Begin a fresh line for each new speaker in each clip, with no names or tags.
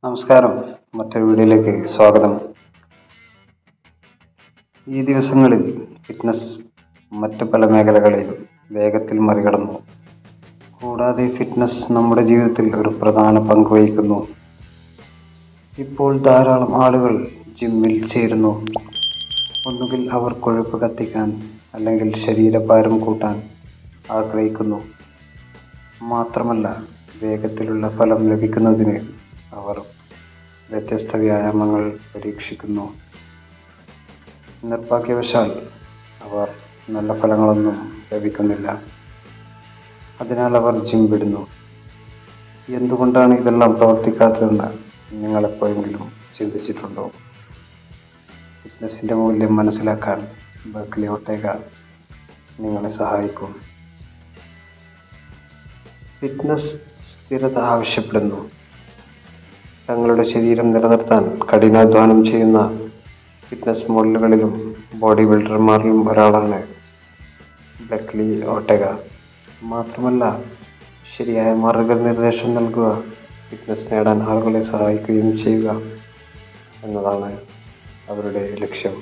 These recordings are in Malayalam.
നമസ്കാരം. മറ്റൊരു വീഡിയോയിലേക്ക് സ്വാഗതം. ഈ ദിവസങ്ങളിൽ ഫിറ്റ്നസ് മറ്റു പല മേഖലകളെയും വേഗത്തിൽ മറികടന്നു. കൂടാതെ ഫിറ്റ്നസ് നമ്മുടെ ജീവിതത്തിൽ ഒരു പ്രധാന പങ്ക് വഹിക്കുന്നു. ഇപ്പോൾ ധാരാളം ആളുകൾ ജിമ്മിൽ ചേരുന്നു. ഒന്നുകിൽ അവർ കൊഴുപ്പ് കത്തിക്കാൻ അല്ലെങ്കിൽ ശരീരഭാരം കൂട്ടാൻ ആഗ്രഹിക്കുന്നു. മാത്രമല്ല, വേഗത്തിലുള്ള ഫലം ലഭിക്കുന്നതിന് അവർ വ്യത്യസ്ത വ്യായാമങ്ങൾ പരീക്ഷിക്കുന്നു. നിർഭാഗ്യവശാൽ അവർ നല്ല ഫലങ്ങളൊന്നും ലഭിക്കുന്നില്ല. അതിനാൽ അവർ ജിം വിടുന്നു. എന്തുകൊണ്ടാണ് ഇതെല്ലാം പ്രവർത്തിക്കാത്തതെന്ന് നിങ്ങൾ എപ്പോഴെങ്കിലും ചിന്തിച്ചിട്ടുണ്ടോ? ഫിറ്റ്നസിൻ്റെ മൂല്യം മനസ്സിലാക്കാൻ ബർക്ക്ലി ഓർട്ടേഗ നിങ്ങളെ സഹായിക്കും. ഫിറ്റ്നസ് സ്ഥിരത ആവശ്യപ്പെടുന്നു. തങ്ങളുടെ ശരീരം നിലനിർത്താൻ കഠിനാധ്വാനം ചെയ്യുന്ന ഫിറ്റ്നസ് മോഡലുകളിലും ബോഡി ബിൽഡർമാരിലും ഒരാളാണ് ബർക്ക്ലി ഓർട്ടേഗ. മാത്രമല്ല, ശരിയായ മാർഗനിർദ്ദേശം നൽകുക, ഫിറ്റ്നസ് നേടാൻ ആളുകളെ സഹായിക്കുകയും ചെയ്യുക എന്നതാണ് അവരുടെ ലക്ഷ്യം.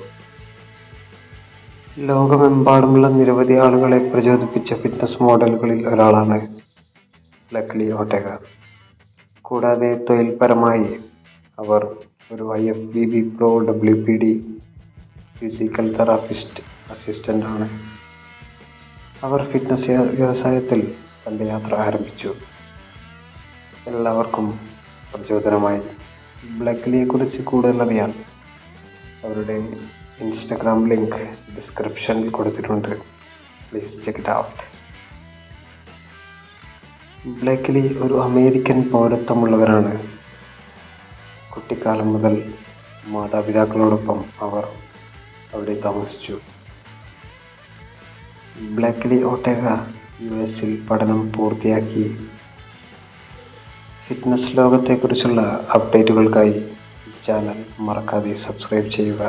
ലോകമെമ്പാടുമുള്ള നിരവധി ആളുകളെ പ്രചോദിപ്പിച്ച ഫിറ്റ്നസ് മോഡലുകളിൽ ഒരാളാണ് ബർക്ക്ലി ഓർട്ടേഗ. കൂടാതെ തൊഴിൽപരമായി അവർ ഒരു IFBB Pro WPD physical therapist assistant ആണ്. അവർ ഫിറ്റ്നസ് വ്യവസായത്തിൽ തൻ്റെ യാത്ര ആരംഭിച്ചു. എല്ലാവർക്കും പ്രചോദനമായി. ബർക്ക്ലിയെക്കുറിച്ച് കൂടുതൽ അറിയാൻ അവരുടെ ഇൻസ്റ്റഗ്രാം ലിങ്ക് ഡിസ്ക്രിപ്ഷനിൽ കൊടുത്തിട്ടുണ്ട്. Please check it out. Berkley ഒരു അമേരിക്കൻ പൗരത്വമുള്ളവരാണ്. കുട്ടിക്കാലം മുതൽ മാതാപിതാക്കളോടൊപ്പം അവർ അവിടെ താമസിച്ചു. ബർക്ക്ലി ഓർട്ടേഗ US-ൽ പഠനം പൂർത്തിയാക്കി. ഫിറ്റ്നസ് ലോകത്തെക്കുറിച്ചുള്ള അപ്ഡേറ്റുകൾക്കായി ഈ ചാനൽ മറക്കാതെ സബ്സ്ക്രൈബ് ചെയ്യുക.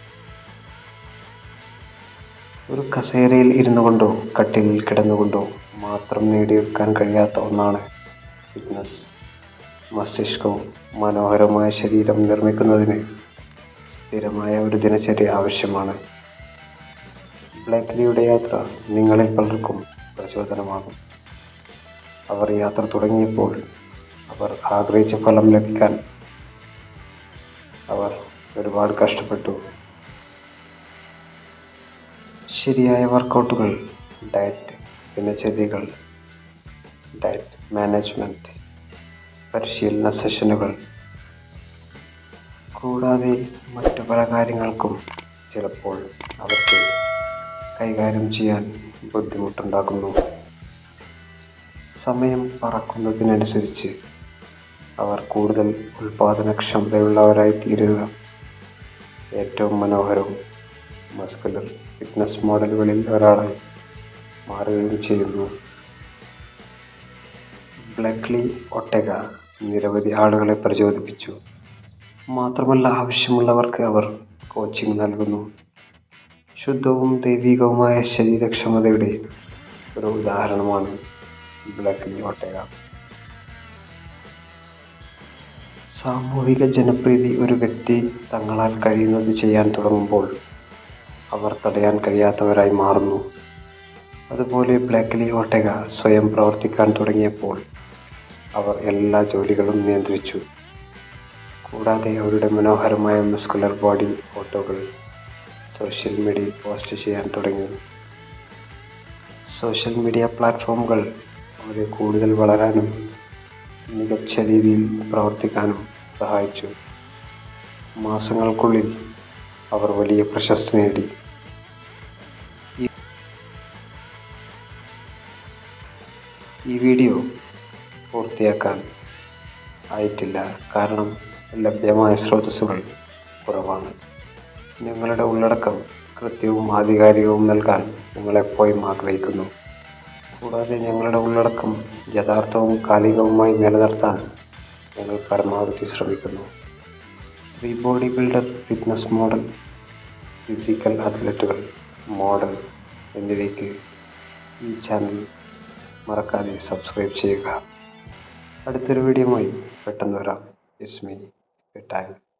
ഒരു കസേരയിൽ ഇരുന്നു കൊണ്ടോ കട്ടിലിൽ കിടന്നുകൊണ്ടോ മാത്രം നേടിയെടുക്കാൻ കഴിയാത്ത ഒന്നാണ് ഫിറ്റ്നസ്. മസ്തിഷ്കവും മനോഹരമായ ശരീരം നിർമ്മിക്കുന്നതിന് സ്ഥിരമായ ഒരു ദിനചര്യ ആവശ്യമാണ്. ബർക്ക്ലിയുടെ യാത്ര നിങ്ങളിൽ പലർക്കും പ്രചോദനമാകും. അവർ യാത്ര തുടങ്ങിയപ്പോൾ അവർ ആഗ്രഹിച്ച ഫലം ലഭിക്കാൻ അവർ ഒരുപാട് കഷ്ടപ്പെട്ടു. ശരിയായ വർക്കൗട്ടുകൾ, ഡയറ്റ്, ദിനചര്യകൾ, ഡയറ്റ് മാനേജ്മെൻറ്റ്, പരിശീലന സെഷനുകൾ, കൂടാതെ മറ്റു പല കാര്യങ്ങൾക്കും ചിലപ്പോൾ അവർക്ക് കൈകാര്യം ചെയ്യാൻ ബുദ്ധിമുട്ടുണ്ടാകുന്നു. സമയം പറക്കുന്നതിനനുസരിച്ച് അവർ കൂടുതൽ ഉൽപാദനക്ഷമതയുള്ളവരായി തീരുക. ഏറ്റവും മനോഹരവും മസ്കുലർ ഫിറ്റ്നസ് മോഡലുകളിൽ ഒരാളായി മാറുകയും ചെയ്യുന്നു. ബർക്ക്ലി ഓർട്ടേഗ നിരവധി ആളുകളെ പ്രചോദിപ്പിച്ചു. മാത്രമല്ല, ആവശ്യമുള്ളവർക്ക് അവർ കോച്ചിങ് നൽകുന്നു. ശുദ്ധവും ദൈവികവുമായ ശരീരക്ഷമതയുടെ ഒരു ഉദാഹരണമാണ് ബർക്ക്ലി ഓർട്ടേഗ. സാമൂഹിക ജനപ്രീതി ഒരു വ്യക്തി തങ്ങളാൽ കഴിയുന്നത് ചെയ്യാൻ തുടങ്ങുമ്പോൾ അവർ തടയാൻ കഴിയാത്തവരായി മാറുന്നു. അതുപോലെ ബർക്ക്ലി ഓർട്ടേഗ സ്വയം പ്രവർത്തിക്കാൻ തുടങ്ങിയപ്പോൾ അവർ എല്ലാ ജോലികളും നിയന്ത്രിച്ചു. കൂടാതെ അവരുടെ മനോഹരമായ മസ്കുലർ ബോഡി ഫോട്ടോകൾ സോഷ്യൽ മീഡിയയിൽ പോസ്റ്റ് ചെയ്യാൻ തുടങ്ങി. സോഷ്യൽ മീഡിയ പ്ലാറ്റ്ഫോമുകൾ അവരെ കൂടുതൽ വളരാനും മികച്ച രീതിയിൽ പ്രവർത്തിക്കാനും സഹായിച്ചു. മാസങ്ങൾക്കുള്ളിൽ അവർ വലിയ പ്രശസ്തി നേടി. ഈ വീഡിയോ പൂർത്തിയാക്കാൻ ആയിട്ടില്ല, കാരണം ലഭ്യമായ സ്രോതസ്സുകൾ കുറവാണ്. ഞങ്ങളുടെ ഉള്ളടക്കം കൃത്യവും ആധികാരികവും നൽകാൻ ഞങ്ങൾ എപ്പോഴും ആഗ്രഹിക്കുന്നു. കൂടാതെ ഞങ്ങളുടെ ഉള്ളടക്കം യഥാർത്ഥവും കാലികവുമായി നിലനിർത്താൻ ഞങ്ങൾ പരമാവധി ശ്രമിക്കുന്നു. സ്ത്രീ body builder, fitness model, physical അത്ലറ്റുകൾ, മോഡൽ എന്നിവയ്ക്ക് ഈ ചാനൽ മറക്കാതെ സബ്സ്ക്രൈബ് ചെയ്യുക. അടുത്തൊരു വീഡിയോയുമായി പെട്ടെന്ന് വരാം. It's me, your time.